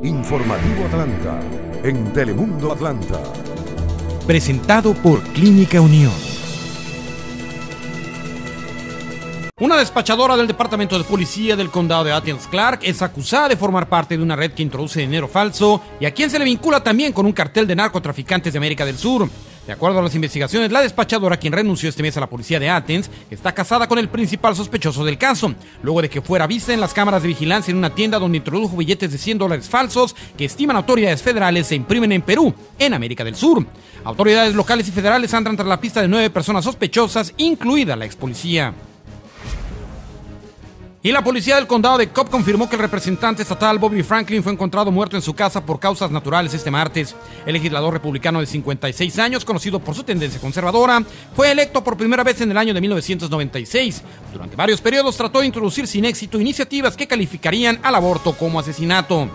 Informativo Atlanta, en Telemundo Atlanta. Presentado por Clínica Unión. Una despachadora del Departamento de Policía del Condado de Athens-Clarke es acusada de formar parte de una red que introduce dinero falso y a quien se le vincula también con un cartel de narcotraficantes de América del Sur. De acuerdo a las investigaciones, la despachadora, quien renunció este mes a la policía de Athens, está casada con el principal sospechoso del caso, luego de que fuera vista en las cámaras de vigilancia en una tienda donde introdujo billetes de $100 falsos que estiman autoridades federales se imprimen en Perú, en América del Sur. Autoridades locales y federales andan tras la pista de 9 personas sospechosas, incluida la ex policía. Y la policía del condado de Cobb confirmó que el representante estatal Bobby Franklin fue encontrado muerto en su casa por causas naturales este martes. El legislador republicano de 56 años, conocido por su tendencia conservadora, fue electo por primera vez en el año de 1996. Durante varios periodos trató de introducir sin éxito iniciativas que calificarían al aborto como asesinato.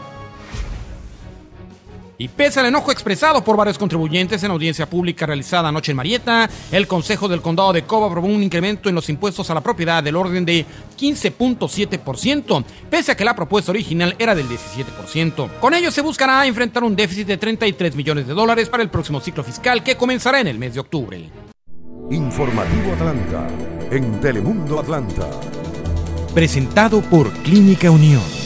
Y pese al enojo expresado por varios contribuyentes en audiencia pública realizada anoche en Marietta, el Consejo del Condado de Cobb aprobó un incremento en los impuestos a la propiedad del orden de 15.7%, pese a que la propuesta original era del 17%. Con ello se buscará enfrentar un déficit de $33 millones para el próximo ciclo fiscal que comenzará en el mes de octubre. Informativo Atlanta, en Telemundo Atlanta. Presentado por Clínica Unión.